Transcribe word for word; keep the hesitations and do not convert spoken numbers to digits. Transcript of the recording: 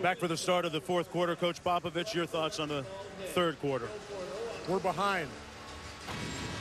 Back for the start of the fourth quarter, Coach Popovich, your thoughts on the third quarter? We're behind.